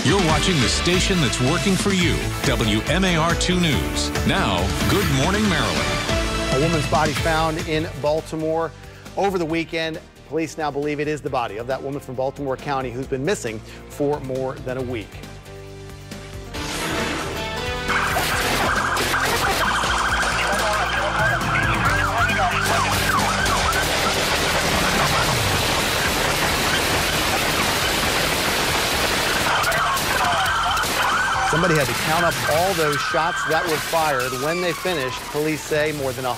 You're watching the station that's working for you, WMAR 2 News. Now, Good Morning Maryland. A woman's body found in Baltimore over the weekend. Police now believe it is the body of that woman from Baltimore County who's been missing for more than a week. Somebody had to count up all those shots that were fired. When they finished, police say more than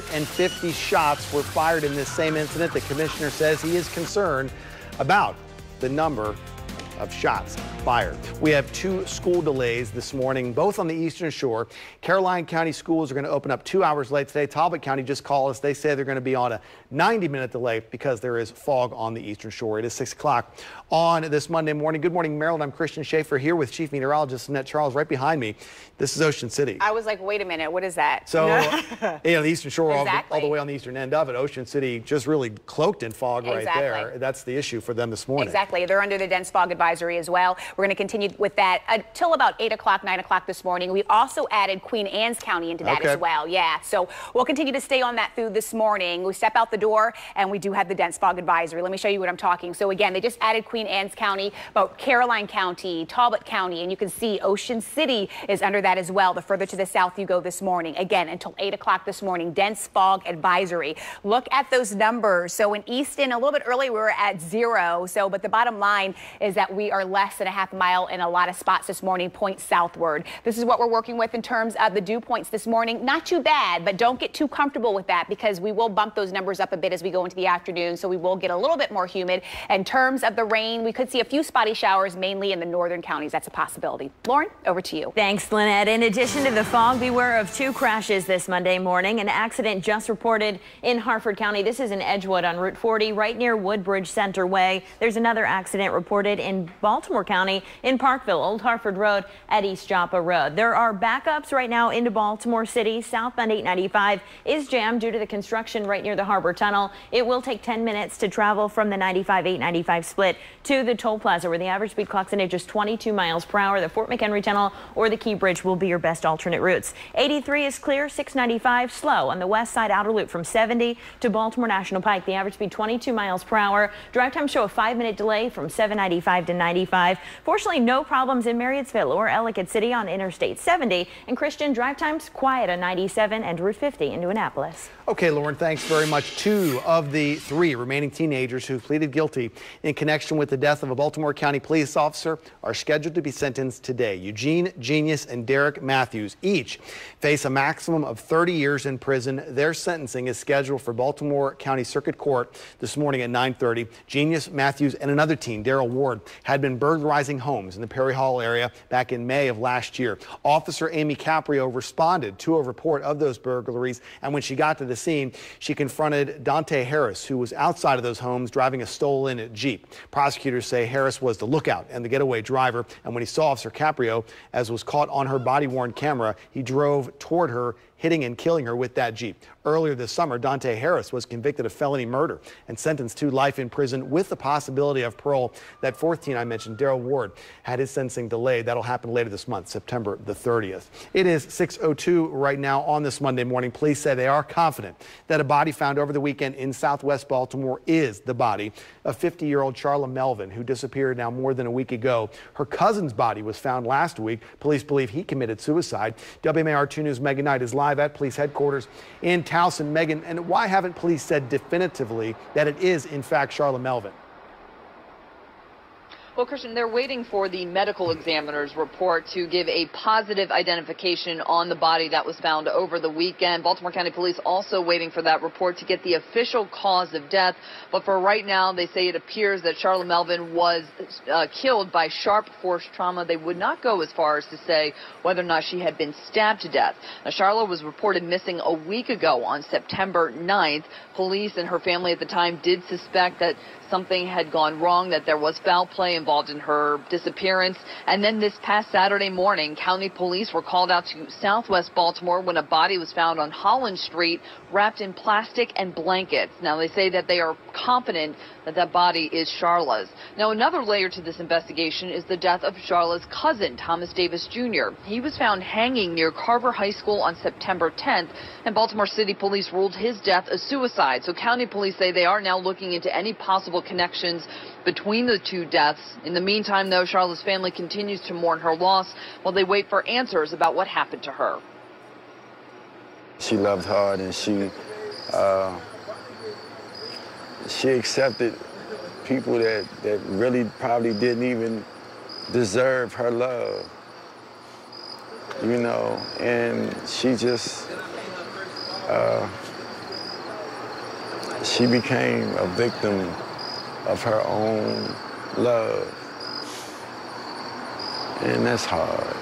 150 shots were fired in this same incident. The commissioner says he is concerned about the number of shots fired. We have 2 school delays this morning, both on the Eastern Shore. Caroline County schools are going to open up 2 hours late today. Talbot County just called us. They say they're going to be on a 90-minute delay because there is fog on the Eastern Shore. It is 6 o'clock on this Monday morning. Good morning, Maryland. I'm Christian Schaffer here with Chief Meteorologist Lynette Charles right behind me. This is Ocean City. I was like, wait a minute, what is that? So, the Eastern Shore, exactly. all the way on the eastern end of it. Ocean City just really cloaked in fog right there. That's the issue for them this morning. Exactly. They're under the dense fog advisory as well. We're going to continue with that until about 8 o'clock, 9 o'clock this morning. We also added Queen Anne's County into that as well. Yeah, so we'll continue to stay on that through this morning. We step out the door and we do have the dense fog advisory. Let me show you what I'm talking. So again, they just added Queen Anne's County, but Caroline County, Talbot County, and you can see Ocean City is under that as well. The further to the south you go this morning. Again, until 8 o'clock this morning, dense fog advisory. Look at those numbers. So in Easton, a little bit early, we were at 0. So, but the bottom line is that we are less than a half mile in a lot of spots this morning, point southward. This is what we're working with in terms of the dew points this morning. Not too bad, but don't get too comfortable with that because we will bump those numbers up a bit as we go into the afternoon. So we will get a little bit more humid. In terms of the rain, we could see a few spotty showers, mainly in the northern counties. That's a possibility. Lauren, over to you. Thanks, Lynette. In addition to the fog, beware of 2 crashes this Monday morning. An accident just reported in Harford County. This is in Edgewood on Route 40, right near Woodbridge Center Way. There's another accident reported in Baltimore County in Parkville, Old Harford Road at East Joppa Road. There are backups right now into Baltimore City. Southbound 895 is jammed due to the construction right near the Harbor Tunnel. It will take 10 minutes to travel from the 95-895 split to the toll plaza, where the average speed clocks in at just 22 miles per hour. The Fort McHenry Tunnel or the Key Bridge will be your best alternate routes. 83 is clear, 695 slow on the west side outer loop from 70 to Baltimore National Pike. The average speed 22 miles per hour. Drive time show a 5-minute delay from 795 to 95. Fortunately, no problems in Marriottsville or Ellicott City on Interstate 70. And Christian, drive times quiet on 97 and Route 50 into Annapolis. Okay, Lauren, thanks very much. 2 of the 3 remaining teenagers who pleaded guilty in connection with the death of a Baltimore County police officer are scheduled to be sentenced today. Eugene Genius and Derek Matthews each face a maximum of 30 years in prison. Their sentencing is scheduled for Baltimore County Circuit Court this morning at 9:30. Genius, Matthews, and another teen, Daryl Ward, had been burglarizing homes in the Perry Hall area back in May of last year. Officer Amy Caprio responded to a report of those burglaries, and when she got to the scene, she confronted Dante Harris, who was outside of those homes driving a stolen Jeep. Prosecutors say Harris was the lookout and the getaway driver, and when he saw Officer Caprio, as was caught on her body-worn camera, he drove toward her, hitting and killing her with that Jeep. Earlier this summer, Dante Harris was convicted of felony murder and sentenced to life in prison with the possibility of parole. That 4th teen I mentioned, Daryl Ward, had his sentencing delayed. That'll happen later this month, September the 30th. It is 6:02 right now on this Monday morning. Police say they are confident that a body found over the weekend in southwest Baltimore is the body of 50-year-old Charla Melvin, who disappeared now more than a week ago. Her cousin's body was found last week. Police believe he committed suicide. WMAR 2 News' Megan Knight is live at police headquarters in Towson. Megan, and why haven't police said definitively that it is in fact Charla Melvin? Well, Christian, they're waiting for the medical examiner's report to give a positive identification on the body that was found over the weekend. Baltimore County Police also waiting for that report to get the official cause of death. But for right now, they say it appears that Charla Melvin was killed by sharp force trauma. They would not go as far as to say whether or not she had been stabbed to death. Now, Charla was reported missing a week ago on September 9th. Police and her family at the time did suspect that something had gone wrong, that there was foul play involved involved in her disappearance. And then this past Saturday morning, county police were called out to Southwest Baltimore when a body was found on Holland Street wrapped in plastic and blankets. Now, they say that they are confident that that body is Charla's. Now, another layer to this investigation is the death of Charla's cousin, Thomas Davis Jr. He was found hanging near Carver High School on September 10th, and Baltimore City Police ruled his death a suicide. So county police say they are now looking into any possible connections between the two deaths. In the meantime, though, Charla's family continues to mourn her loss while they wait for answers about what happened to her. She loved hard, and she accepted people that really probably didn't even deserve her love, you know, and she just, she became a victim of her own love, and that's hard.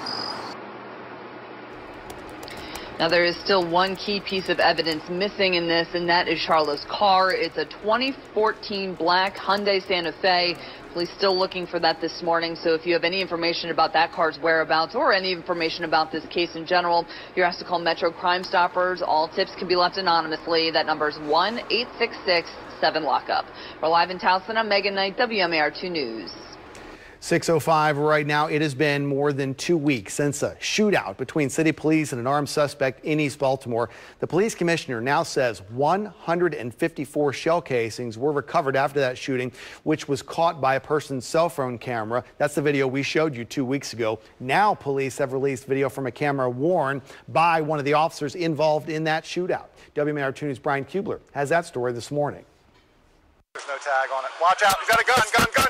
Now, there is still one key piece of evidence missing in this, and that is Charla's car. It's a 2014 black Hyundai Santa Fe. Police still looking for that this morning, so if you have any information about that car's whereabouts or any information about this case in general, you're asked to call Metro Crime Stoppers. All tips can be left anonymously. That number is 1-866-7-LOCK-UP. We're live in Towson. I'm Megan Knight, WMAR 2 News. 6:05 right now. It has been more than 2 weeks since a shootout between city police and an armed suspect in East Baltimore. The police commissioner now says 154 shell casings were recovered after that shooting, which was caught by a person's cell phone camera. That's the video we showed you 2 weeks ago. Now police have released video from a camera worn by one of the officers involved in that shootout. WMAR 2 News' Brian Kubler has that story this morning. There's no tag on it. Watch out. He's got a gun.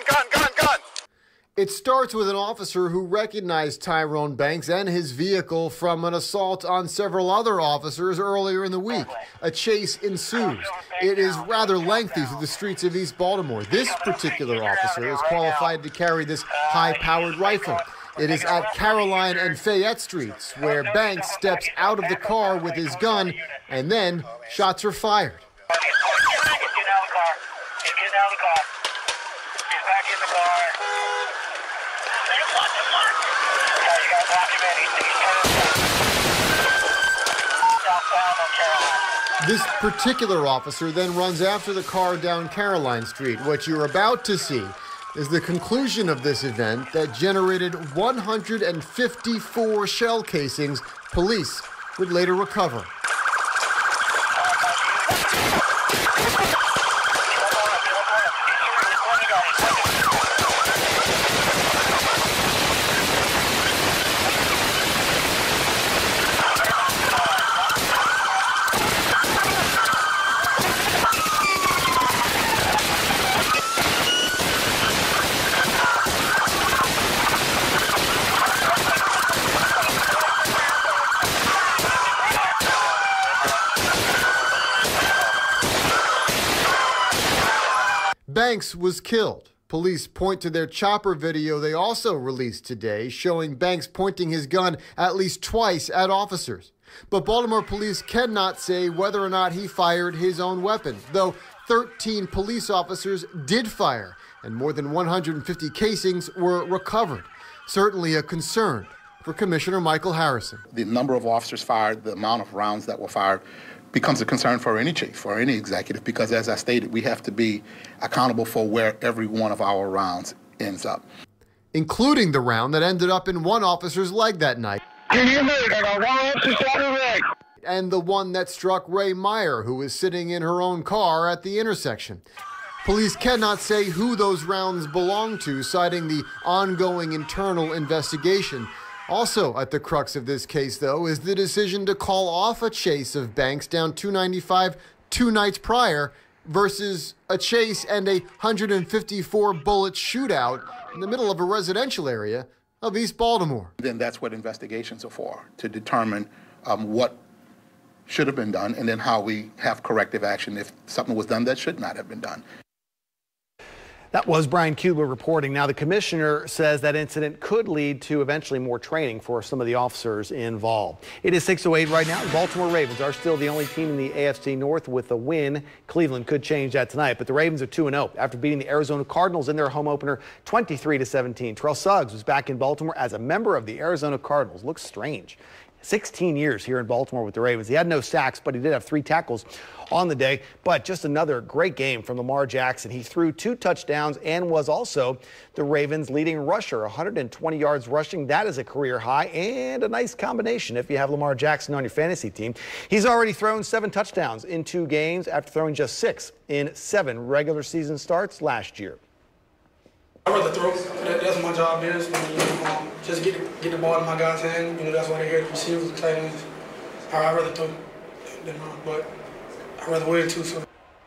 It starts with an officer who recognized Tyrone Banks and his vehicle from an assault on several other officers earlier in the week. A chase ensues. It is rather lengthy through the streets of East Baltimore. This particular officer is qualified to carry this high-powered rifle. It is at Caroline and Fayette Streets where Banks steps out of the car with his gun, and then shots are fired. This particular officer then runs after the car down Caroline Street. What you're about to see is the conclusion of this event that generated 154 shell casings police would later recover. Banks was killed. Police point to their chopper video they also released today, showing Banks pointing his gun at least twice at officers. But Baltimore police cannot say whether or not he fired his own weapon, though 13 police officers did fire, and more than 150 casings were recovered. Certainly a concern for Commissioner Michael Harrison. The number of officers fired, the amount of rounds that were fired, becomes a concern for any chief, for any executive, because as I stated, we have to be accountable for where every one of our rounds ends up. Including the round that ended up in one officer's leg that night. And the one that struck Ray Meyer, who was sitting in her own car at the intersection. Police cannot say who those rounds belong to, citing the ongoing internal investigation. Also at the crux of this case, though, is the decision to call off a chase of Banks down 295 2 nights prior versus a chase and a 154-bullet shootout in the middle of a residential area of East Baltimore. Then that's what investigations are for, to determine what should have been done and then how we have corrective action if something was done that should not have been done. That was Brian Kubler reporting. Now, the commissioner says that incident could lead to eventually more training for some of the officers involved. It is 6:08 right now. The Baltimore Ravens are still the only team in the AFC North with a win. Cleveland could change that tonight, but the Ravens are 2-0 after beating the Arizona Cardinals in their home opener 23-17. Terrell Suggs was back in Baltimore as a member of the Arizona Cardinals. Looks strange. 16 years here in Baltimore with the Ravens. He had no sacks, but he did have 3 tackles on the day. But just another great game from Lamar Jackson. He threw 2 touchdowns and was also the Ravens' leading rusher, 120 yards rushing. That is a career high and a nice combination if you have Lamar Jackson on your fantasy team. He's already thrown 7 touchdowns in 2 games after throwing just 6 in 7 regular season starts last year. I'd rather throw. That's my job is. Just get the ball in my guys' hand. That's why they're here, the receivers, the tight ends. I'd rather throw than run, but I'd rather win too. So.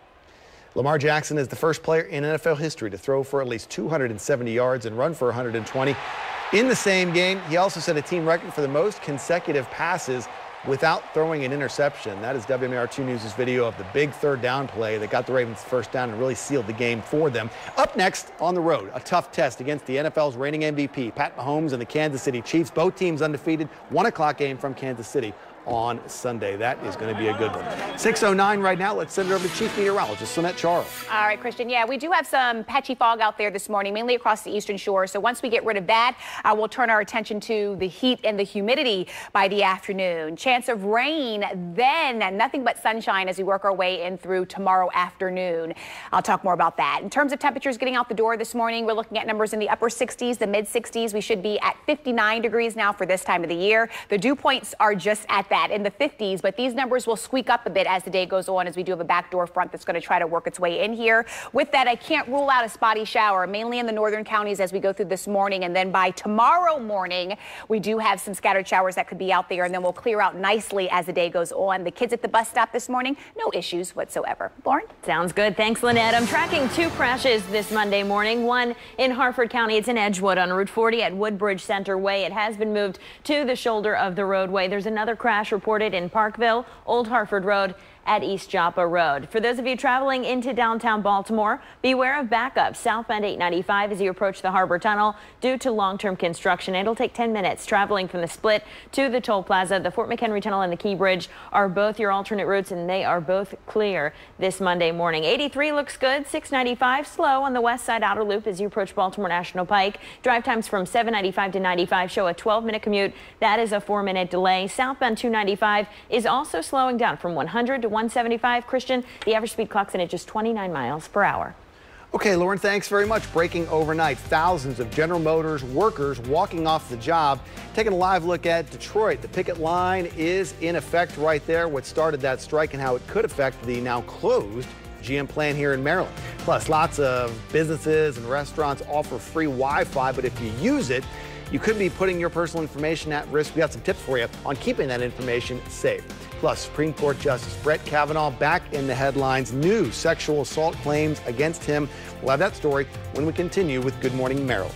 Lamar Jackson is the first player in NFL history to throw for at least 270 yards and run for 120. In the same game, he also set a team record for the most consecutive passes without throwing an interception. That is WMAR 2 News' video of the big 3rd down play that got the Ravens first down and really sealed the game for them. Up next on the road, a tough test against the NFL's reigning MVP, Pat Mahomes and the Kansas City Chiefs. Both teams undefeated. 1 o'clock game from Kansas City on Sunday. That is going to be a good one. 6:09 right now. Let's send it over to Chief Meteorologist Lynette Charles. All right, Christian. Yeah, we do have some patchy fog out there this morning, mainly across the eastern shore. So once we get rid of that, we'll turn our attention to the heat and the humidity by the afternoon. Chance of rain, then nothing but sunshine as we work our way in through tomorrow afternoon. I'll talk more about that. In terms of temperatures getting out the door this morning, we're looking at numbers in the upper 60s, the mid 60s. We should be at 59 degrees now for this time of the year. The dew points are just at that in the 50s, but these numbers will squeak up a bit as the day goes on, as we do have a backdoor front that's going to try to work its way in here. With that, I can't rule out a spotty shower, mainly in the northern counties as we go through this morning. And then by tomorrow morning, we do have some scattered showers that could be out there, and then we'll clear out nicely as the day goes on. The kids at the bus stop this morning, no issues whatsoever. Lauren? Sounds good. Thanks, Lynette. I'm tracking 2 crashes this Monday morning. One in Harford County. It's in Edgewood on Route 40 at Woodbridge Center Way. It has been moved to the shoulder of the roadway. There's another crash reported in Parkville, Old Harford Road at East Joppa Road. For those of you traveling into downtown Baltimore, beware of backups southbound 895 as you approach the Harbor Tunnel due to long-term construction. It'll take 10 minutes traveling from the split to the toll plaza. The Fort McHenry Tunnel and the Key Bridge are both your alternate routes, and they are both clear this Monday morning. 83 looks good. 695 slow on the west side outer loop as you approach Baltimore National Pike. Drive times from 795 to 95 show a 12-minute commute. That is a 4-minute delay. Southbound 295 is also slowing down from 100 to 175. Christian, the average speed clock's in at just 29 miles per hour. Okay, Lauren, thanks very much. Breaking overnight, thousands of General Motors workers walking off the job. Taking a live look at Detroit. The picket line is in effect right there. What started that strike and how it could affect the now closed GM plant here in Maryland. Plus, lots of businesses and restaurants offer free Wi-Fi, but if you use it, you could be putting your personal information at risk. We got some tips for you on keeping that information safe. Plus, Supreme Court Justice Brett Kavanaugh back in the headlines. New sexual assault claims against him. We'll have that story when we continue with Good Morning Maryland.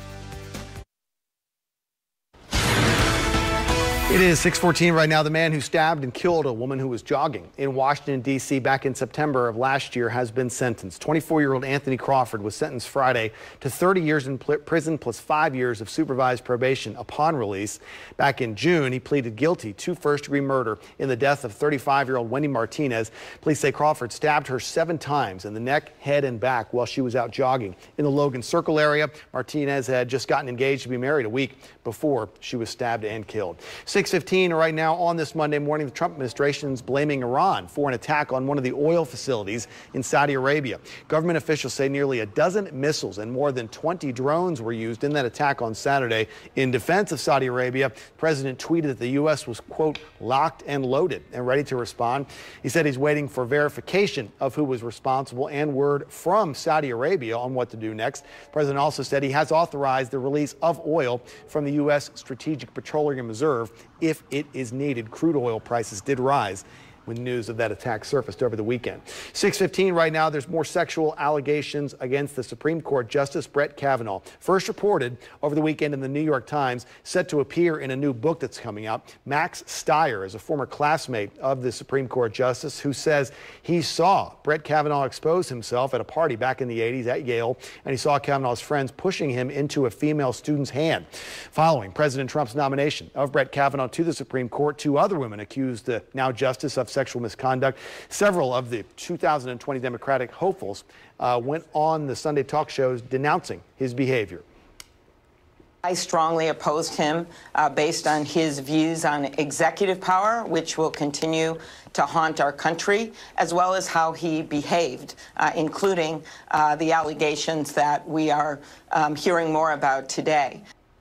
It is 6:14 right now. The man who stabbed and killed a woman who was jogging in Washington, D.C. back in September of last year has been sentenced. 24-year-old Anthony Crawford was sentenced Friday to 30 years in prison plus 5 years of supervised probation upon release. Back in June, he pleaded guilty to first-degree murder in the death of 35-year-old Wendy Martinez. Police say Crawford stabbed her 7 times in the neck, head, and back while she was out jogging in the Logan Circle area. Martinez had just gotten engaged to be married a week before she was stabbed and killed. 6:15 right now on this Monday morning. The Trump administration is blaming Iran for an attack on one of the oil facilities in Saudi Arabia. Government officials say nearly a dozen missiles and more than 20 drones were used in that attack on Saturday. In defense of Saudi Arabia, the president tweeted that the U.S. was, quote, locked and loaded and ready to respond. He said he's waiting for verification of who was responsible and word from Saudi Arabia on what to do next. The president also said he has authorized the release of oil from the U.S. Strategic Petroleum Reserve if it is needed. Crude oil prices did rise when news of that attack surfaced over the weekend. 6:15 right now, there's more sexual allegations against the Supreme Court Justice Brett Kavanaugh. First reported over the weekend in the New York Times, set to appear in a new book that's coming out. Max Steyer is a former classmate of the Supreme Court Justice who says he saw Brett Kavanaugh expose himself at a party back in the 80s at Yale, and he saw Kavanaugh's friends pushing him into a female student's hand. Following President Trump's nomination of Brett Kavanaugh to the Supreme Court, 2 other women accused the now justice of sexual misconduct. Several of the 2020 Democratic hopefuls went on the Sunday talk shows denouncing his behavior. I strongly opposed him based on his views on executive power, which will continue to haunt our country, as well as how he behaved, including the allegations that we are hearing more about today.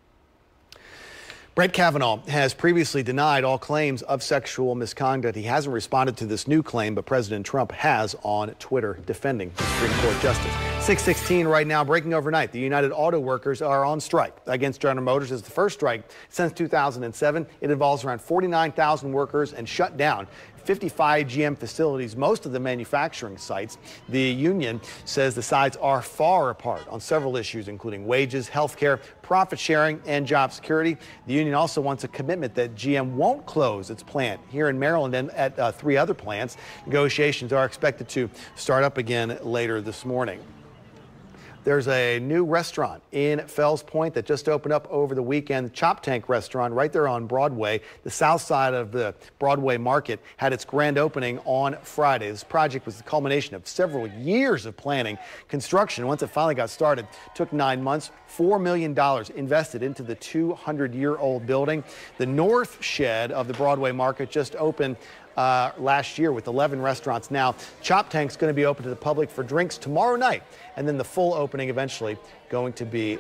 Brett Kavanaugh has previously denied all claims of sexual misconduct. He hasn't responded to this new claim, but President Trump has on Twitter defending the Supreme Court Justice. 6:16 right now, breaking overnight. The United Auto Workers are on strike against General Motors. It's the first strike since 2007. It involves around 49,000 workers and shut down 55 GM facilities, most of the manufacturing sites. The union says the sides are far apart on several issues, including wages, health care, profit sharing, and job security. The union also wants a commitment that GM won't close its plant here in Maryland and at 3 other plants. Negotiations are expected to start up again later this morning. There's a new restaurant in Fells Point that just opened up over the weekend. The Chop Tank restaurant right there on Broadway. The south side of the Broadway market had its grand opening on Friday. This project was the culmination of several years of planning. Construction, once it finally got started, took 9 months. $4 million invested into the 200-year-old building. The north shed of the Broadway market just opened last year with 11 restaurants now. Chop Tank's going to be open to the public for drinks tomorrow night, and then the full opening eventually going to be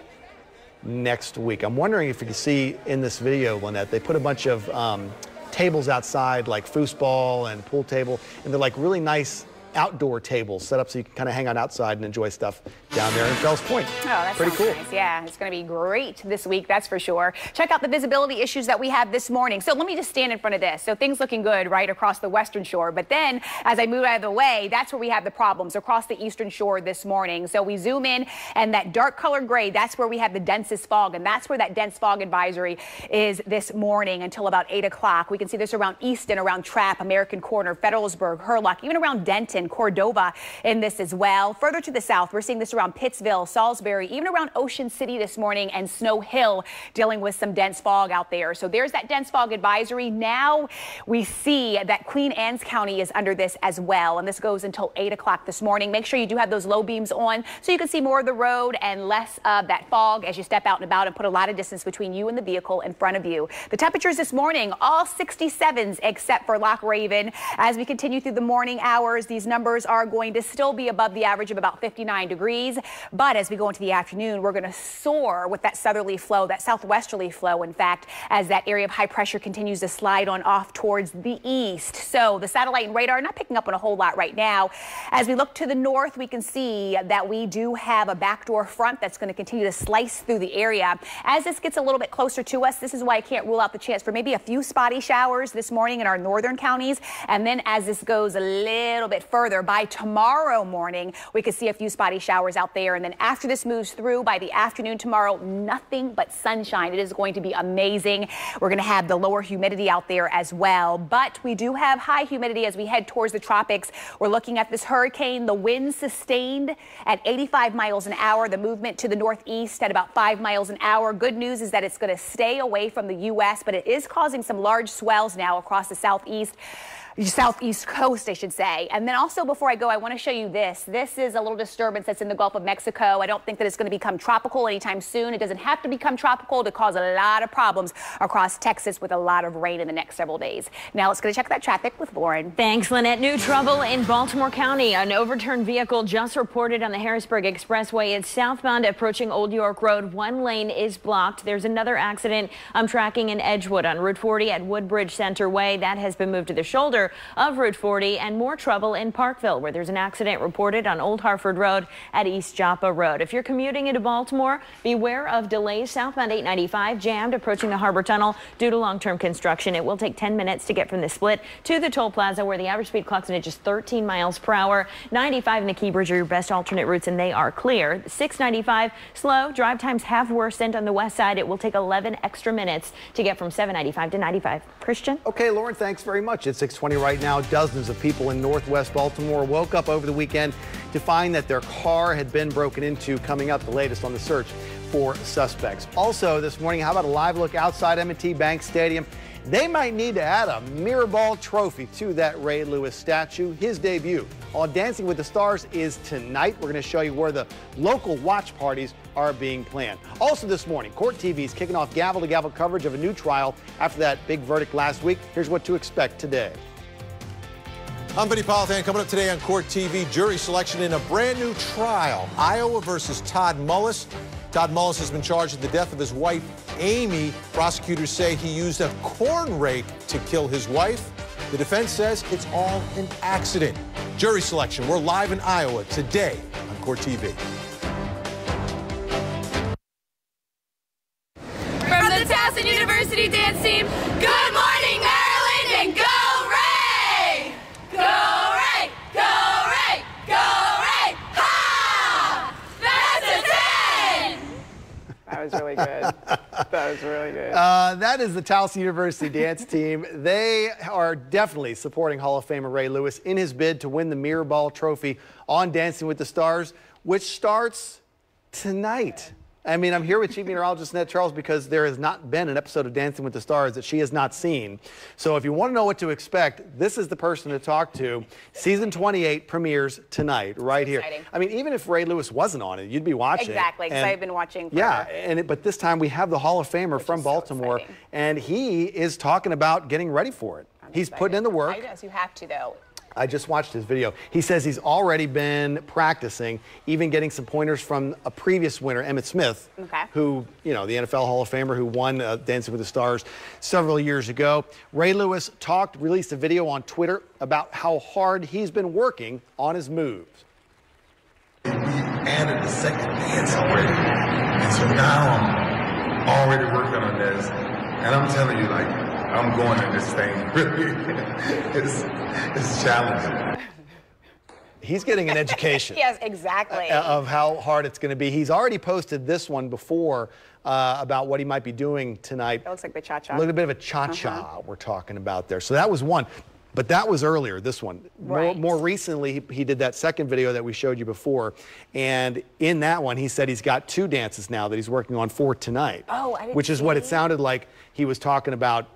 next week. I'm wondering if you can see in this video, Lynette, they put a bunch of tables outside, like foosball and pool table, and they're like really nice outdoor tables set up so you can kind of hang out outside and enjoy stuff down there in Fells Point. Oh, that's pretty cool. Nice. Yeah, it's going to be great this week, that's for sure. Check out the visibility issues that we have this morning. So let me just stand in front of this. So things looking good right across the western shore. But then as I move out of the way, that's where we have the problems across the eastern shore this morning. So we zoom in, and that dark color gray, that's where we have the densest fog. And that's where that dense fog advisory is this morning until about 8 o'clock. We can see this around Easton, around Trapp, American Corner, Federalsburg, Hurlock, even around Denton, Cordova in this as well. Further to the south, we're seeing this around Pittsville, Salisbury, even around Ocean City this morning, and Snow Hill dealing with some dense fog out there. So there's that dense fog advisory. Now we see that Queen Anne's County is under this as well, and this goes until 8 o'clock this morning. Make sure you do have those low beams on so you can see more of the road and less of that fog as you step out and about and put a lot of distance between you and the vehicle in front of you. The temperatures this morning, all 67s except for Loch Raven. As we continue through the morning hours, these numbers are going to still be above the average of about 59 degrees. But as we go into the afternoon, we're going to soar with that southerly flow, that southwesterly flow, in fact, as that area of high pressure continues to slide on off towards the east. So the satellite and radar not picking up on a whole lot right now. As we look to the north, we can see that we do have a backdoor front that's going to continue to slice through the area. As this gets a little bit closer to us, this is why I can't rule out the chance for maybe a few spotty showers this morning in our northern counties. And then as this goes a little bit further, by tomorrow morning, we could see a few spotty showers out there. And then after this moves through, by the afternoon tomorrow, nothing but sunshine. It is going to be amazing. We're going to have the lower humidity out there as well. But we do have high humidity as we head towards the tropics. We're looking at this hurricane, the wind sustained at 85 miles an hour, the movement to the northeast at about 5 miles an hour. Good news is that it's going to stay away from the U.S., but it is causing some large swells now across the southeast coast, I should say. And then also, before I go, I want to show you this. This is a little disturbance that's in the Gulf of Mexico. I don't think that it's going to become tropical anytime soon. It doesn't have to become tropical to cause a lot of problems across Texas with a lot of rain in the next several days. Now let's go check that traffic with Lauren. Thanks, Lynette. New trouble in Baltimore County. An overturned vehicle just reported on the Harrisburg Expressway. It's southbound approaching Old York Road. One lane is blocked. There's another accident I'm tracking in Edgewood on Route 40 at Woodbridge Center Way. That has been moved to the shoulder. center of Route 40, and more trouble in Parkville, where there's an accident reported on Old Hartford Road at East Joppa Road. If you're commuting into Baltimore, beware of delays southbound 895, jammed approaching the Harbor Tunnel due to long-term construction. It will take 10 minutes to get from the split to the toll plaza, where the average speed clocks in at just 13 miles per hour. 95 and the Key Bridge are your best alternate routes, and they are clear. 695 slow. Drive times have worsened on the west side. It will take 11 extra minutes to get from 795 to 95. Christian? Okay, Lauren, thanks very much. It's 6:20 right now. Dozens of people in northwest Baltimore woke up over the weekend to find that their car had been broken into. Coming up, the latest on the search for suspects. Also this morning, how about a live look outside M&T Bank Stadium? They might need to add a mirror ball trophy to that Ray Lewis statue. His debut on Dancing with the Stars is tonight. We're going to show you where the local watch parties are being planned. Also this morning, Court TV is kicking off gavel-to-gavel coverage of a new trial after that big verdict last week. Here's what to expect today. I'm Vinny Politan. Coming up today on Court TV, jury selection in a brand new trial. Iowa versus Todd Mullis. Todd Mullis has been charged with the death of his wife, Amy. Prosecutors say he used a corn rake to kill his wife. The defense says it's all an accident. Jury selection. We're live in Iowa today on Court TV. From the Towson University dance team, good morning, Maryland, and go Ray! Go Ray! Go Ray! Go Ray! Ha! That's a 10! That was really good. That was really good. That is the Towson University dance team. They are definitely supporting Hall of Famer Ray Lewis in his bid to win the Mirror Ball Trophy on Dancing with the Stars, which starts tonight. I mean, I'm here with Chief Meteorologist Lynette Charles because there has not been an episode of Dancing with the Stars that she has not seen. So if you want to know what to expect, this is the person to talk to. Season 28 premieres tonight, right here. Exciting. I mean, even if Ray Lewis wasn't on it, you'd be watching. Exactly, because I've been watching. Yeah, but this time we have the Hall of Famer from Baltimore, and he is talking about getting ready for it. He's putting in the work. Yes, you have to, though. I just watched his video. He says he's already been practicing, even getting some pointers from a previous winner, Emmitt Smith, who, you know, the NFL Hall of Famer who won Dancing with the Stars several years ago. Ray Lewis released a video on Twitter about how hard he's been working on his moves. We added the second dance already, and so now I'm already working on this, and I'm telling you, like, I'm going at this thing, really. It's challenging. He's getting an education. Yes, exactly. Of how hard it's going to be. He's already posted this one before about what he might be doing tonight. It looks like the cha-cha. A little bit of a cha-cha we're talking about there. So that was one. But that was earlier, this one. Right. More recently, he did that second video that we showed you before. And in that one, he said he's got 2 dances now that he's working on for tonight. Oh, I didn't Which is what it sounded like he was talking about.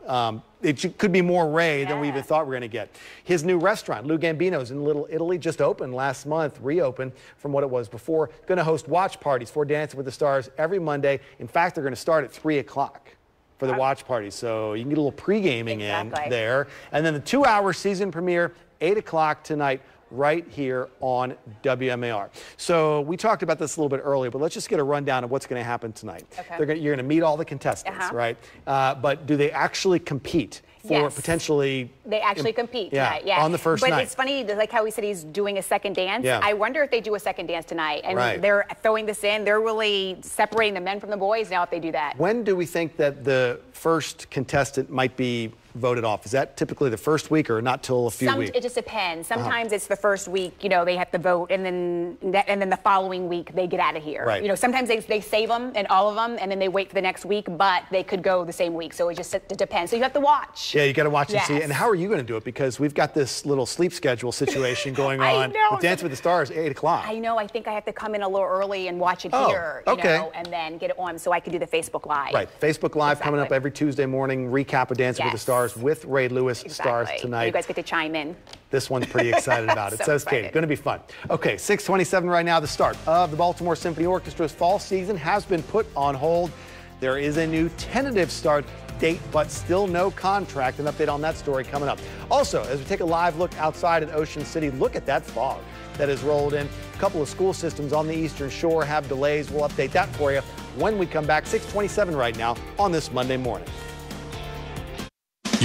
It could be more Ray than we even thought we were going to get. His new restaurant, Lou Gambino's in Little Italy, just opened last month, reopened from what it was before. Going to host watch parties for Dancing with the Stars every Monday. In fact, they're going to start at 3 o'clock. For the watch party, so you can get a little pre-gaming in there. And then the 2-hour season premiere, 8 o'clock tonight, right here on WMAR. So we talked about this a little bit earlier, but let's just get a rundown of what's going to happen tonight. Okay. You're going to meet all the contestants, right? But do they actually compete for potentially? They actually compete tonight, on the first night. But it's funny, like how he said he's doing a second dance. Yeah. I wonder if they do a second dance tonight. And they're throwing this in. They're really separating the men from the boys now if they do that. When do we think that the first contestant might be voted off? Is that typically the first week or not till a few weeks? It just depends. Sometimes it's the first week, you know, they have to vote, and then the following week they get out of here. Right. You know, sometimes they save them and all of them, and then they wait for the next week, but they could go the same week. So it just depends. So you have to watch. Yeah, you got to watch and see. And how are you going to do it? Because we've got this little sleep schedule situation going on with Dance with the Stars, 8 o'clock. I know. I think I have to come in a little early and watch it here, you know, and then get it on so I can do the Facebook Live. Right. Facebook Live coming up every Tuesday morning. Recap of Dancing with the Stars with Ray Lewis stars tonight. You guys get to chime in. This one's pretty excited about it. Says Katie. Going to be fun. Okay, 6:27 right now. The start of the Baltimore Symphony Orchestra's fall season has been put on hold. There is a new tentative start date, but still no contract. An update on that story coming up. Also, as we take a live look outside at Ocean City, look at that fog that has rolled in. A couple of school systems on the Eastern Shore have delays. We'll update that for you when we come back. 6:27 right now on this Monday morning.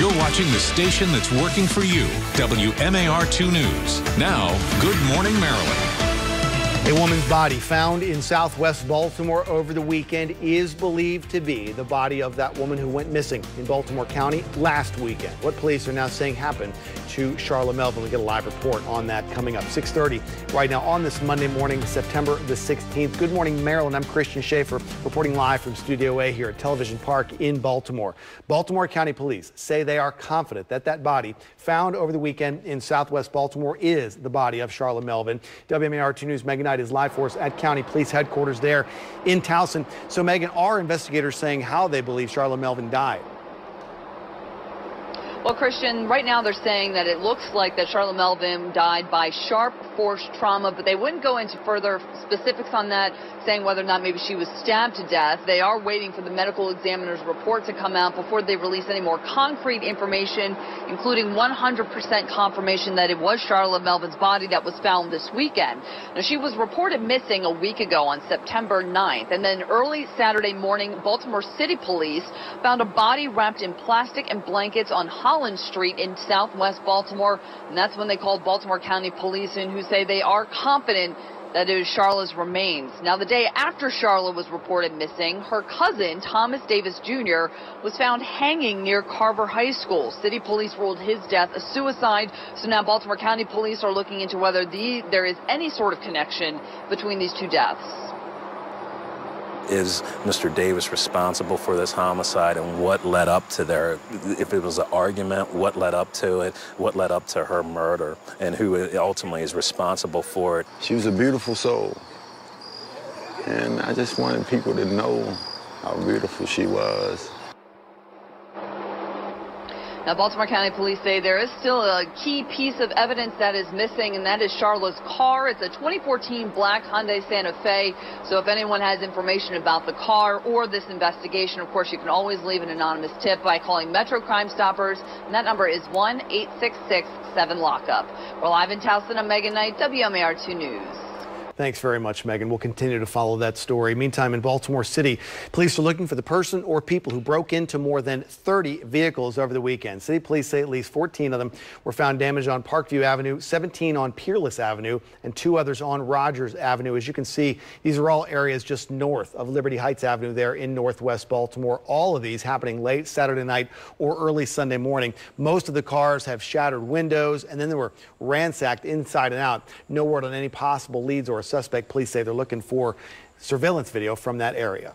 You're watching the station that's working for you, WMAR 2 News. Now, Good Morning Maryland. A woman's body found in southwest Baltimore over the weekend is believed to be the body of that woman who went missing in Baltimore County last weekend. What police are now saying happened to Charlotte Melvin. We'll get a live report on that coming up 6:30 right now on this Monday morning, September the 16th. Good morning, Maryland. I'm Christian Schaffer reporting live from Studio A here at Television Park in Baltimore. Baltimore County Police say they are confident that that body found over the weekend in southwest Baltimore is the body of Charlotte Melvin. WMAR 2 News Megan Knight is live for us at County Police Headquarters there in Towson. So, Megan, are investigators saying how they believe Charlotte Melvin died? Well, Christian, right now they're saying that it looks like that Charlotte Melvin died by sharp force trauma, but they wouldn't go into further specifics on that, saying whether or not maybe she was stabbed to death. They are waiting for the medical examiner's report to come out before they release any more concrete information, including 100% confirmation that it was Charlotte Melvin's body that was found this weekend. Now, she was reported missing a week ago on September 9th, and then early Saturday morning, Baltimore City Police found a body wrapped in plastic and blankets on Holland Street in southwest Baltimore, and that's when they called Baltimore County Police, and who say they are confident that it was Charlotte's remains. Now, the day after Charlotte was reported missing, her cousin, Thomas Davis Jr., was found hanging near Carver High School. City police ruled his death a suicide, so now Baltimore County Police are looking into whether there is any sort of connection between these two deaths. Is Mr. Davis responsible for this homicide, and what led up to if it was an argument, what led up to it, what led up to her murder, and who ultimately is responsible for it? She was a beautiful soul, and I just wanted people to know how beautiful she was. Now, Baltimore County Police say there is still a key piece of evidence that is missing, and that is Charlotte's car. It's a 2014 black Hyundai Santa Fe. So if anyone has information about the car or this investigation, of course, you can always leave an anonymous tip by calling Metro Crime Stoppers, and that number is 1-866-7-LOCK-UP. We're live in Towson. I'm Megan Knight, WMAR 2 News. Thanks very much, Megan. We'll continue to follow that story. Meantime, in Baltimore City, police are looking for the person or people who broke into more than 30 vehicles over the weekend. City police say at least 14 of them were found damaged on Parkview Avenue, 17 on Peerless Avenue, and 2 others on Rogers Avenue. As you can see, these are all areas just north of Liberty Heights Avenue there in northwest Baltimore. All of these happening late Saturday night or early Sunday morning. Most of the cars have shattered windows, and then they were ransacked inside and out. No word on any possible leads or suspect. Police say they're looking for surveillance video from that area.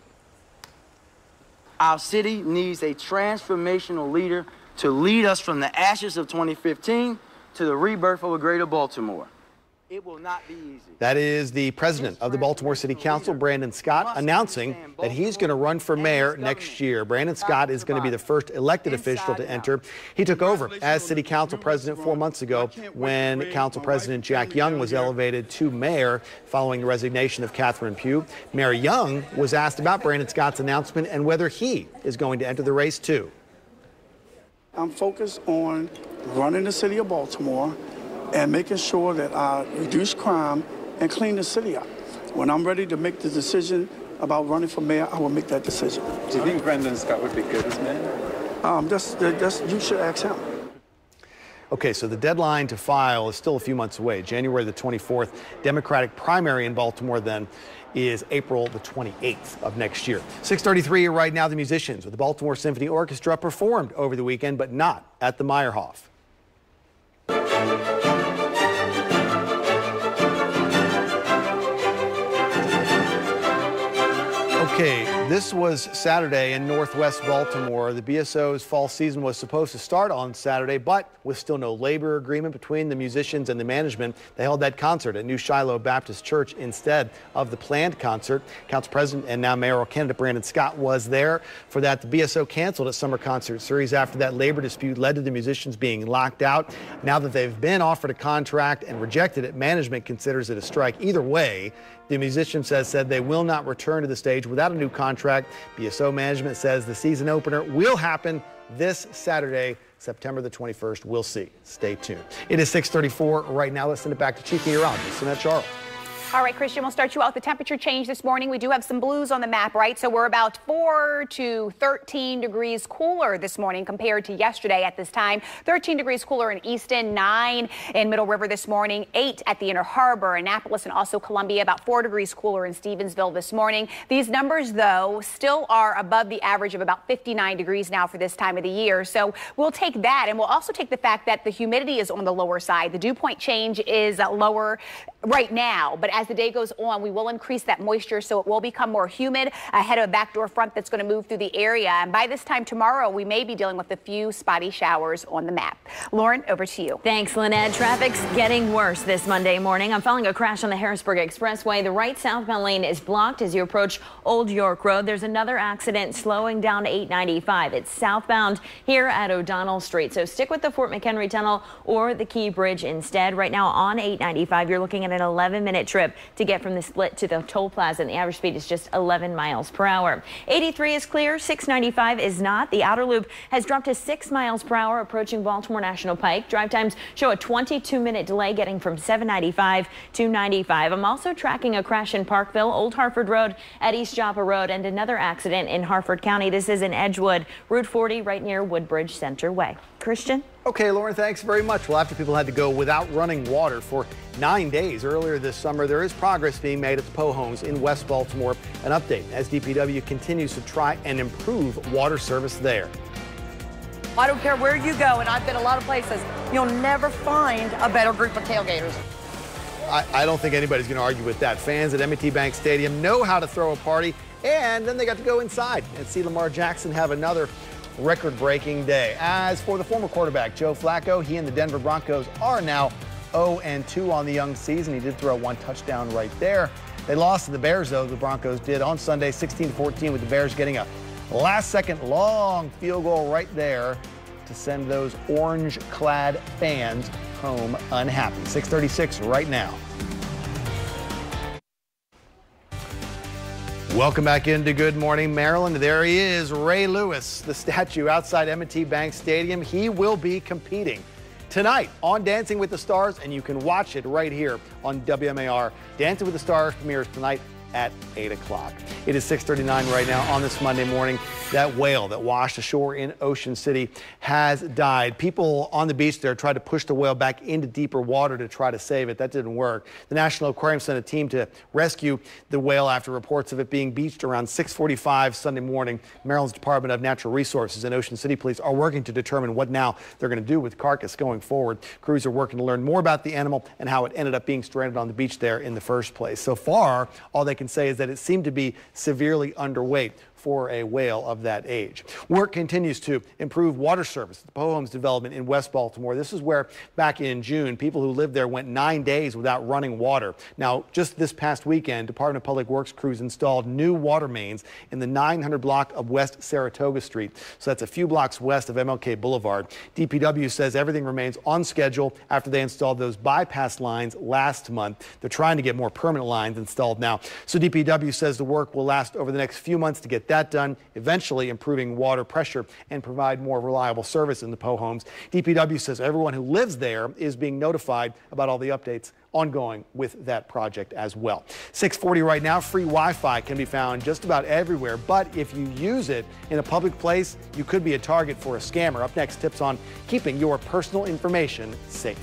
Our city needs a transformational leader to lead us from the ashes of 2015 to the rebirth of a greater Baltimore. It will not be easy. That is the president of the Baltimore City Council, Brandon Scott, announcing that he's going to run for mayor next year. Brandon Scott is going to be the first elected official to enter. He took over as City Council president 4 months ago when Council President Jack Young was elevated to mayor following the resignation of Catherine Pugh. Mayor Young was asked about Brandon Scott's announcement and whether he is going to enter the race too. I'm focused on running the city of Baltimore and making sure that I reduce crime and clean the city up. When I'm ready to make the decision about running for mayor, I will make that decision. Do you think Brandon Scott would be good as mayor? You should ask him. Okay, so the deadline to file is still a few months away. January the 24th, Democratic primary in Baltimore then is April the 28th of next year. 6:33 right now, the musicians with the Baltimore Symphony Orchestra performed over the weekend, but not at the Meyerhoff. Okay, this was Saturday in northwest Baltimore. The BSO's fall season was supposed to start on Saturday, but with still no labor agreement between the musicians and the management, they held that concert at New Shiloh Baptist Church instead of the planned concert. Council President and now mayoral candidate Brandon Scott was there for that. The BSO canceled its summer concert series after that labor dispute led to the musicians being locked out. Now that they've been offered a contract and rejected it, management considers it a strike. Either way, the musicians said they will not return to the stage without a new contract. BSO management says the season opener will happen this Saturday, September the 21st. We'll see. Stay tuned. It is 6:34 right now. Let's send it back to Chief Meteorologist Lynette Charles. All right, Christian, we'll start you out with the temperature change this morning. We do have some blues on the map, right? So we're about 4 to 13 degrees cooler this morning compared to yesterday at this time. 13 degrees cooler in Easton, 9 in Middle River this morning, 8 at the Inner Harbor, Annapolis, and also Columbia, about 4 degrees cooler in Stevensville this morning. These numbers, though, still are above the average of about 59 degrees now for this time of the year. So we'll take that, and we'll also take the fact that the humidity is on the lower side. The dew point change is lower right now, but as the day goes on, we will increase that moisture, so it will become more humid ahead of a backdoor front that's going to move through the area. And by this time tomorrow, we may be dealing with a few spotty showers on the map. Lauren, over to you. Thanks, Lynette. Traffic's getting worse this Monday morning. I'm following a crash on the Harrisburg Expressway. The right southbound lane is blocked as you approach Old York Road. There's another accident slowing down 895. It's southbound here at O'Donnell Street. So stick with the Fort McHenry Tunnel or the Key Bridge instead. Right now on 895, you're looking at an 11-minute trip to get from the split to the toll plaza, and the average speed is just 11 miles per hour. 83 is clear, 695 is not. The outer loop has dropped to 6 miles per hour approaching Baltimore National Pike. Drive times show a 22-minute delay getting from 795 to 95. I'm also tracking a crash in Parkville, Old Hartford Road at East Joppa Road, and another accident in Hartford County. This is in Edgewood, Route 40 right near Woodbridge Center Way. Christian? Okay, Lauren, thanks very much. Well, after people had to go without running water for 9 days earlier this summer, there is progress being made at the Poe homes in West Baltimore. An update as DPW continues to try and improve water service there. I don't care where you go, and I've been a lot of places, you'll never find a better group of tailgaters. I don't think anybody's going to argue with that. Fans at M&T Bank Stadium know how to throw a party, and then they got to go inside and see Lamar Jackson have another record-breaking day. As for the former quarterback, Joe Flacco, he and the Denver Broncos are now 0-2 on the young season. He did throw one touchdown right there. They lost to the Bears, though. The Broncos did on Sunday, 16-14, with the Bears getting a last-second long field goal right there to send those orange-clad fans home unhappy. 6:36 right now. Welcome back into Good Morning Maryland. There he is, Ray Lewis, the statue outside M&T Bank Stadium. He will be competing tonight on Dancing with the Stars, and you can watch it right here on WMAR. Dancing with the Stars premieres tonight at 8 o'clock. It is 6:39 right now on this Monday morning. That whale that washed ashore in Ocean City has died. People on the beach there tried to push the whale back into deeper water to try to save it. That didn't work. The National Aquarium sent a team to rescue the whale after reports of it being beached around 6:45 Sunday morning. Maryland's Department of Natural Resources and Ocean City Police are working to determine what now they're going to do with the carcass going forward. Crews are working to learn more about the animal and how it ended up being stranded on the beach there in the first place. So far, all they can say is that it seemed to be severely underweight for a whale of that age. Work continues to improve water service at the Poe Homes development in West Baltimore. This is where back in June, people who lived there went 9 days without running water. Now, just this past weekend, Department of Public Works crews installed new water mains in the 900 block of West Saratoga Street. So that's a few blocks west of MLK Boulevard. DPW says everything remains on schedule after they installed those bypass lines last month. They're trying to get more permanent lines installed now. So DPW says the work will last over the next few months to get that done, eventually improving water pressure and provide more reliable service in the Poe homes. DPW says everyone who lives there is being notified about all the updates ongoing with that project as well. 6:40 right now. Free Wi-Fi can be found just about everywhere, but if you use it in a public place, you could be a target for a scammer. Up next, tips on keeping your personal information safe.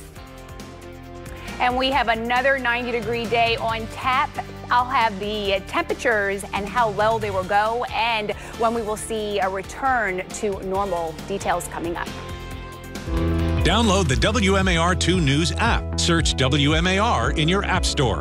And we have another 90-degree day on tap. I'll have the temperatures and how low they will go and when we will see a return to normal. Details coming up. Download the WMAR2 News app. Search WMAR in your app store.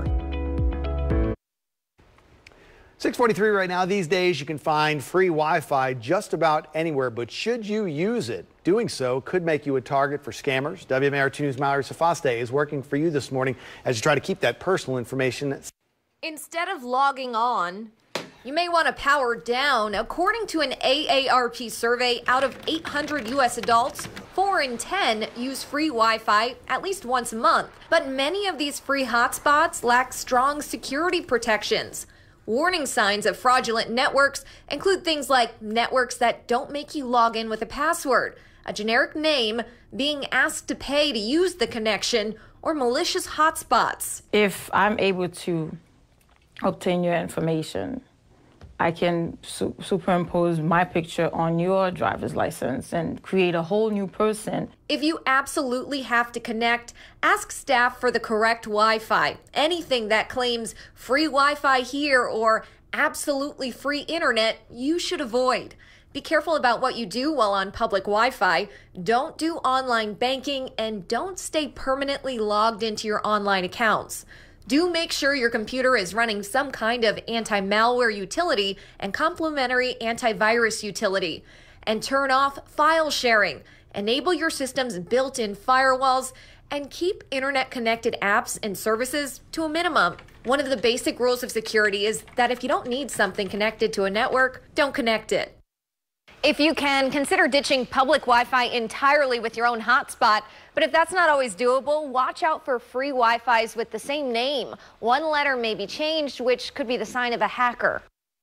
6:43 right now. These days you can find free Wi-Fi just about anywhere, but should you use it, doing so could make you a target for scammers. WMAR2 News' Mallory Safaste is working for you this morning as you try to keep that personal information. Instead of logging on, you may want to power down. According to an AARP survey, out of 800 U.S. adults, 4 in 10 use free Wi-Fi at least once a month. But many of these free hotspots lack strong security protections. Warning signs of fraudulent networks include things like networks that don't make you log in with a password, a generic name, being asked to pay to use the connection, or malicious hotspots. If I'm able to obtain your information, I can superimpose my picture on your driver's license and create a whole new person. If you absolutely have to connect, ask staff for the correct Wi-Fi. Anything that claims free Wi-Fi here or absolutely free internet, you should avoid. Be careful about what you do while on public Wi-Fi. Don't do online banking and don't stay permanently logged into your online accounts. Do make sure your computer is running some kind of anti-malware utility and complementary antivirus utility. And turn off file sharing. Enable your system's built-in firewalls and keep internet-connected apps and services to a minimum. One of the basic rules of security is that if you don't need something connected to a network, don't connect it. If you can, consider ditching public Wi-Fi entirely with your own hotspot. But if that's not always doable, watch out for free Wi-Fis with the same name. One letter may be changed, which could be the sign of a hacker.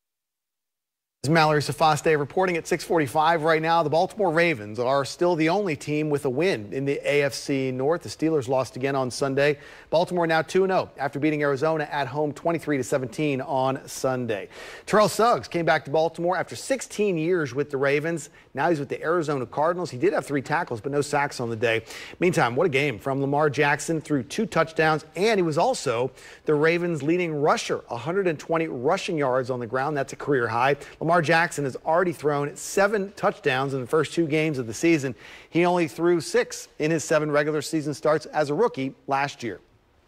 Mallory Safaste reporting at 6:45 right now. The Baltimore Ravens are still the only team with a win in the AFC North. The Steelers lost again on Sunday. Baltimore now 2-0 after beating Arizona at home 23-17 on Sunday. Terrell Suggs came back to Baltimore after 16 years with the Ravens. Now he's with the Arizona Cardinals. He did have 3 tackles, but no sacks on the day. Meantime, what a game from Lamar Jackson, threw 2 touchdowns, and he was also the Ravens' leading rusher, 120 rushing yards on the ground. That's a career high. Lamar Jackson has already thrown 7 touchdowns in the first 2 games of the season. He only threw 6 in his 7 regular season starts as a rookie last year.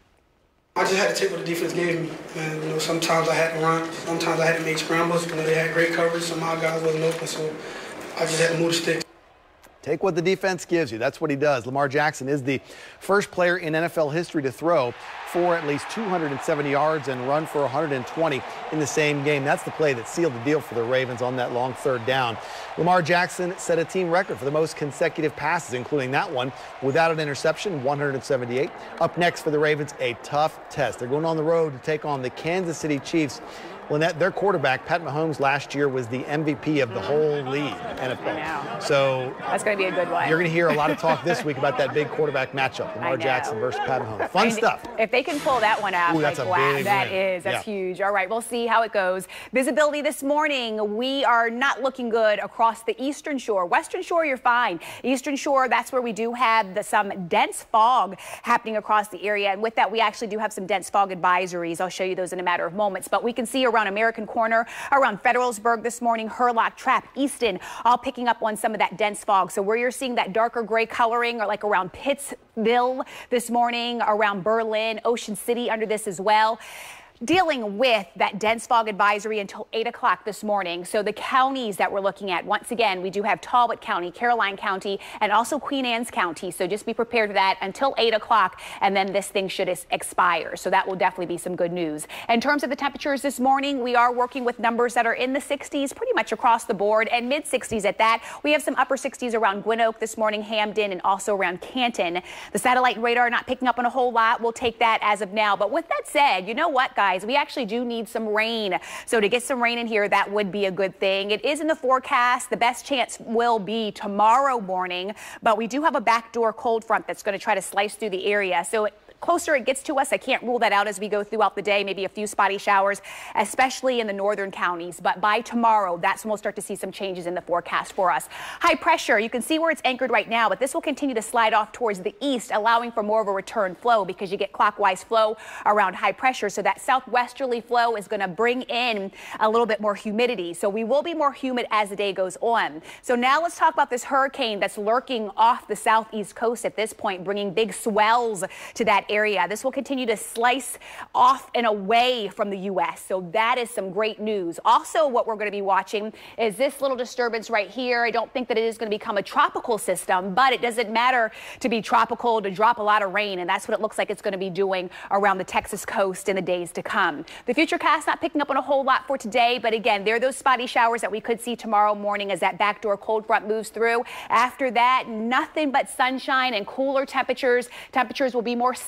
I just had to take what the defense gave me. And, sometimes I had to run. Sometimes I had to make scrambles. They had great coverage. Some of my guys wasn't open, so I just had to move the sticks. Take what the defense gives you. That's what he does. Lamar Jackson is the first player in NFL history to throw for at least 270 yards and run for 120 in the same game. That's the play that sealed the deal for the Ravens on that long 3rd down. Lamar Jackson set a team record for the most consecutive passes, including that one without an interception, 178. Up next for the Ravens, a tough test. They're going on the road to take on the Kansas City Chiefs. Lynette, their quarterback, Pat Mahomes, last year was the MVP of the whole league, NFL. So that's going to be a good one. You're going to hear a lot of talk this week about that big quarterback matchup, Lamar Jackson versus Pat Mahomes. Fun stuff. If they can pull that one out, that's like, a wow, big that's huge. All right, we'll see how it goes. Visibility this morning, we are not looking good across the eastern shore. Western shore, you're fine. Eastern shore, that's where we do have some dense fog happening across the area. And with that, we actually do have some dense fog advisories. I'll show you those in a matter of moments. But we can see around American Corner, around Federalsburg this morning, Hurlock, Trap, Easton, all picking up on some of that dense fog. So where you're seeing that darker gray coloring are like around Pittsville this morning, around Berlin, Ocean City under this as well. Dealing with that dense fog advisory until 8 o'clock this morning. So the counties that we're looking at, once again, we do have Talbot County, Caroline County, and also Queen Anne's County. So just be prepared for that until 8 o'clock, and then this thing should expire. So that will definitely be some good news. In terms of the temperatures this morning, we are working with numbers that are in the 60s pretty much across the board, and mid-60s at that. We have some upper 60s around Gwynn Oak this morning, Hamden, and also around Canton. The satellite radar not picking up on a whole lot. We'll take that as of now. But with that said, you know what, guys? We actually do need some rain. So to get some rain in here, that would be a good thing. It is in the forecast. The best chance will be tomorrow morning, but we do have a backdoor cold front that's going to try to slice through the area. So closer it gets to us, I can't rule that out as we go throughout the day, maybe a few spotty showers, especially in the northern counties. But by tomorrow, that's when we'll start to see some changes in the forecast for us. High pressure, you can see where it's anchored right now, but this will continue to slide off towards the east, allowing for more of a return flow because you get clockwise flow around high pressure. So that southwesterly flow is going to bring in a little bit more humidity. So we will be more humid as the day goes on. So now let's talk about this hurricane that's lurking off the southeast coast at this point, bringing big swells to that area. This will continue to slice off and away from the U.S. So that is some great news. Also, what we're going to be watching is this little disturbance right here. I don't think that it is going to become a tropical system, but it doesn't matter to be tropical to drop a lot of rain, and that's what it looks like it's going to be doing around the Texas coast in the days to come. The futurecast not picking up on a whole lot for today, but again, there are those spotty showers that we could see tomorrow morning as that backdoor cold front moves through. After that, nothing but sunshine and cooler temperatures. Temperatures will be more seasonal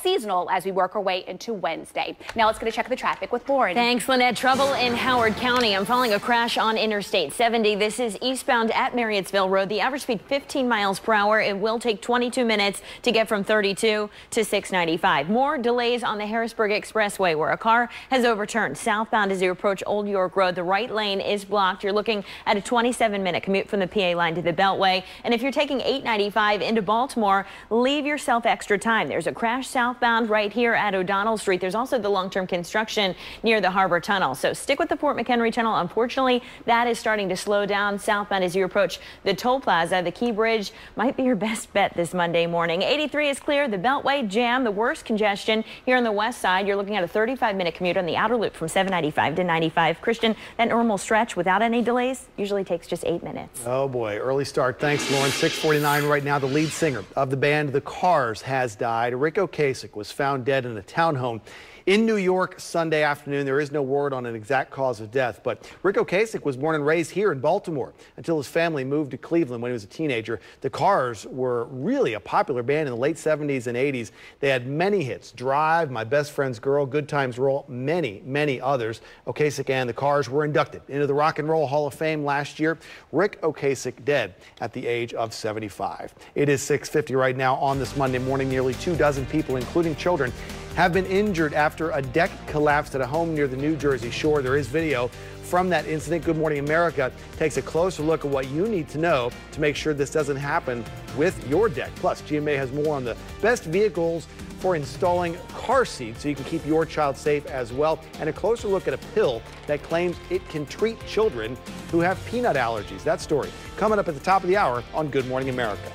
seasonal as we work our way into Wednesday. Now let's go to check the traffic with Lauren. Thanks, Lynette. Trouble in Howard County. I'm following a crash on Interstate 70. This is eastbound at Marriottsville Road. The average speed 15 miles per hour. It will take 22 minutes to get from 32 to 695. More delays on the Harrisburg Expressway where a car has overturned southbound as you approach Old York Road. The right lane is blocked. You're looking at a 27-minute commute from the PA line to the Beltway. And if you're taking 895 into Baltimore, leave yourself extra time. There's a crash southbound right here at O'Donnell Street. There's also the long-term construction near the Harbor Tunnel. So stick with the Fort McHenry Tunnel. Unfortunately, that is starting to slow down southbound as you approach the toll plaza. The Key Bridge might be your best bet this Monday morning. 83 is clear. The Beltway jam, the worst congestion here on the west side. You're looking at a 35-minute commute on the outer loop from 795 to 95. Christian, that normal stretch without any delays usually takes just 8 minutes. Oh boy, early start. Thanks, Lauren. 6:49 right now. The lead singer of the band The Cars has died. Rick Ocasek was found dead in a townhome in New York Sunday afternoon. There is no word on an exact cause of death, but Rick Ocasek was born and raised here in Baltimore until his family moved to Cleveland when he was a teenager. The Cars were really a popular band in the late 70s and 80s. They had many hits: Drive, My Best Friend's Girl, Good Times Roll, many others. Ocasek and the Cars were inducted into the Rock and Roll Hall of Fame last year. Rick Ocasek dead at the age of 75. It is 6:50 right now on this Monday morning. Nearly 24 people, including children, have been injured after a deck collapsed at a home near the New Jersey shore. There is video from that incident. Good Morning America takes a closer look at what you need to know to make sure this doesn't happen with your deck. Plus, GMA has more on the best vehicles for installing car seats so you can keep your child safe as well, and a closer look at a pill that claims it can treat children who have peanut allergies. That story coming up at the top of the hour on Good Morning America.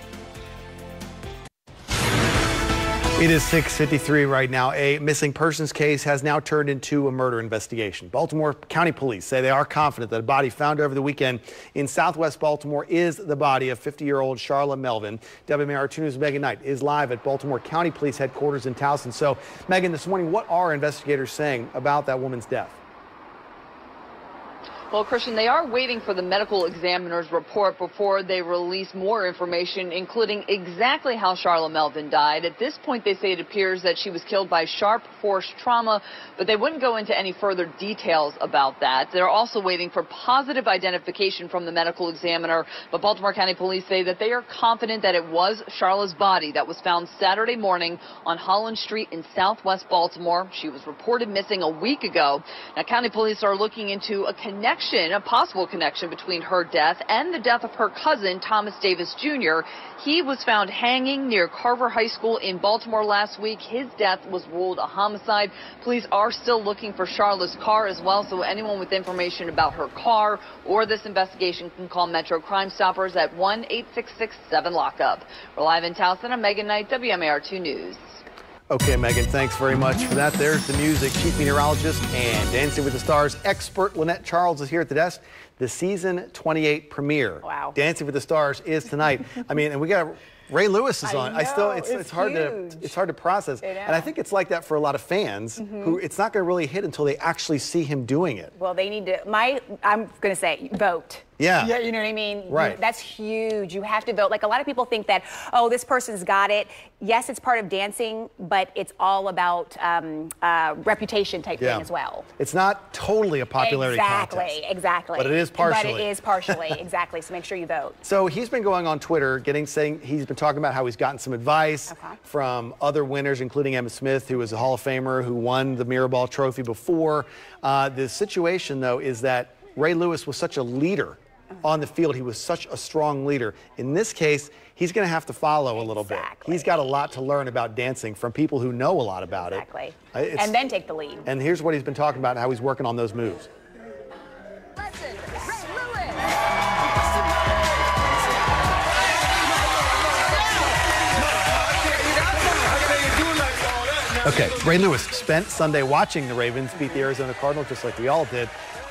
It is 6:53 right now. A missing persons case has now turned into a murder investigation. Baltimore County Police say they are confident that a body found over the weekend in southwest Baltimore is the body of 50-year-old Charla Melvin. WMAR 2 News' Megan Knight is live at Baltimore County Police headquarters in Towson. So, Megan, this morning, what are investigators saying about that woman's death? Well, Christian, they are waiting for the medical examiner's report before they release more information, including exactly how Charla Melvin died. At this point, they say it appears that she was killed by sharp force trauma, but they wouldn't go into any further details about that. They're also waiting for positive identification from the medical examiner, but Baltimore County Police say that they are confident that it was Charla's body that was found Saturday morning on Holland Street in southwest Baltimore. She was reported missing a week ago. Now, County Police are looking into a possible connection between her death and the death of her cousin, Thomas Davis Jr. He was found hanging near Carver High School in Baltimore last week. His death was ruled a homicide. Police are still looking for Charla's car as well, so anyone with information about her car or this investigation can call Metro Crime Stoppers at 1-866-7-LOCK-UP. We're live in Towson. I'm Megan Knight, WMAR 2 News. Okay, Megan, thanks very much for that. There's the music. Chief meteorologist and Dancing with the Stars expert Lynette Charles is here at the desk. The season 28 premiere. Wow. Dancing with the Stars is tonight. I mean, and we got Ray Lewis is on. It's hard to process. And I think it's like that for a lot of fans who it's not going to really hit until they actually see him doing it. Well, they need to, I'm going to say, vote. Yeah. You know what I mean? Right. That's huge. You have to vote. Like, a lot of people think that, oh, this person's got it. Yes, it's part of dancing, but it's all about reputation type thing as well. It's not totally a popularity contest. Exactly. But it is partially. But it is partially, exactly. So make sure you vote. So he's been going on Twitter saying he's been talking about how he's gotten some advice from other winners, including Emma Smith, who is a Hall of Famer, who won the Mirrorball Trophy before. The situation, though, is that Ray Lewis was such a leader on the field. He was such a strong leader. In this case, he's going to have to follow a little bit. He's got a lot to learn about dancing from people who know a lot about it. And then take the lead. And here's what he's been talking about, how he's working on those moves. Okay, Ray Lewis spent Sunday watching the Ravens beat the Arizona Cardinals, just like we all did.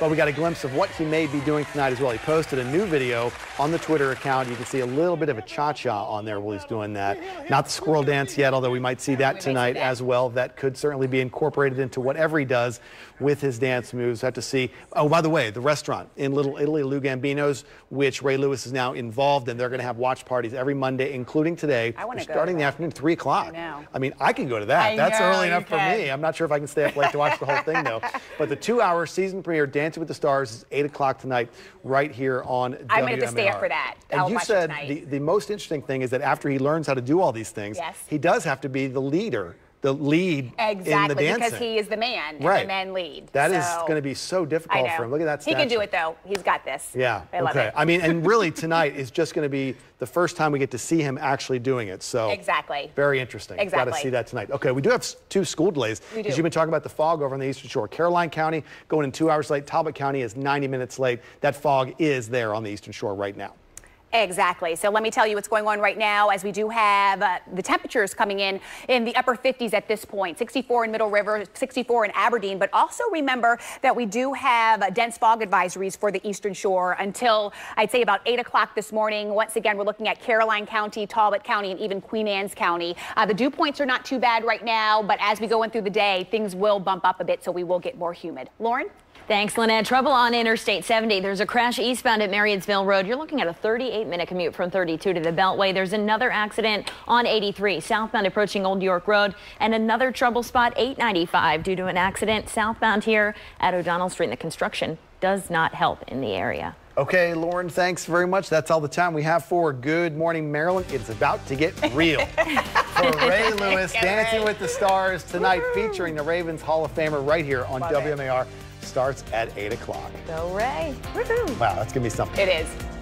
But we got a glimpse of what he may be doing tonight as well. He posted a new video on the Twitter account. You can see a little bit of a cha-cha on there while he's doing that. Not the squirrel dance yet, although we might see that tonight as well. That could certainly be incorporated into whatever he does with his dance moves. Have to see. Oh, by the way, the restaurant in Little Italy, Lou Gambino's, which Ray Lewis is now involved in. They're going to have watch parties every Monday, including today. I want to go. Starting in the afternoon, 3 o'clock. I know. I mean, I can go to that. That's early enough for me. I'm not sure if I can stay up late to watch the whole thing, though. But the 2-hour season premiere, Dancing with the Stars, is 8 o'clock tonight, right here on WMAR. I'm going to stay up for that. And you said the most interesting thing is that after he learns how to do all these things, he does have to be the leader. The lead in the dancing. Because he is the man, and the men lead. That is going to be so difficult for him. Look at that statue. He can do it, though. He's got this. Yeah, I love it. I mean, and really tonight is just going to be the first time we get to see him actually doing it. So very interesting. Got to see that tonight. Okay, we do have 2 school delays. Because you've been talking about the fog over on the Eastern Shore. Caroline County going in 2 hours late. Talbot County is 90 minutes late. That fog is there on the Eastern Shore right now. Exactly. So let me tell you what's going on right now, as we do have the temperatures coming in the upper 50s at this point. 64 in Middle River, 64 in Aberdeen. But also remember that we do have dense fog advisories for the Eastern Shore until, I'd say, about 8 o'clock this morning. Once again, we're looking at Caroline County, Talbot County, and even Queen Anne's County. The dew points are not too bad right now, but as we go in through the day, things will bump up a bit, so we will get more humid. Lauren? Thanks, Lynette. Trouble on Interstate 70. There's a crash eastbound at Marriottsville Road. You're looking at a 38-minute commute from 32 to the Beltway. There's another accident on 83, southbound approaching Old York Road, and another trouble spot, 895, due to an accident southbound here at O'Donnell Street. And the construction does not help in the area. Okay, Lauren, thanks very much. That's all the time we have for Good Morning Maryland. It's about to get real. For Ray Lewis, Dancing with the Stars tonight, featuring the Ravens Hall of Famer right here on WMAR. Starts at 8 o'clock. Go Ray. Wow, that's going to be something. It is.